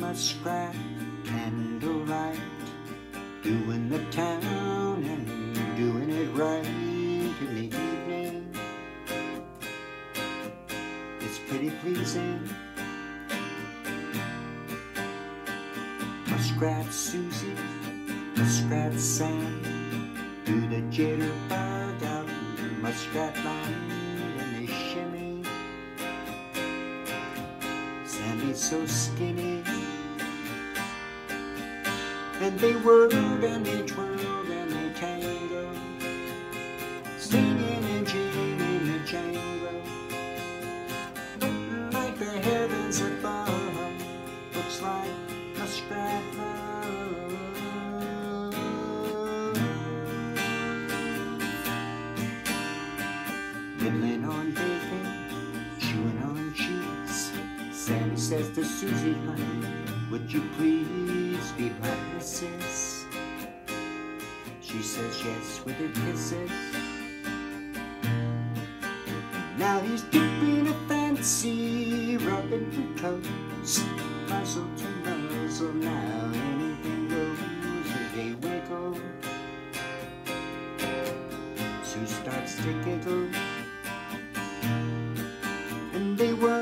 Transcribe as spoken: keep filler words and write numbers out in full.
muskrat candlelight, doing the town and doing it right in the evening. It's pretty pleasing. Muskrat Suzie, Muskrat Sam, do the jitterbug out in Muskrat Land, and they shimmy. Sandy's so skinny, and they whirl and they twirl and they tango, singing and jinging the Jango. Like the heavens above, looks like Muskrat Love. Nibbling on bacon, chewing on cheese. Sandy says to Suzie, honey, would you please be my missus? She says yes with her kisses. Now he's doing a fancy rubbing her toes, muzzle to muzzle. Now anything goes as they wiggle. Sue starts to giggle, and they whirl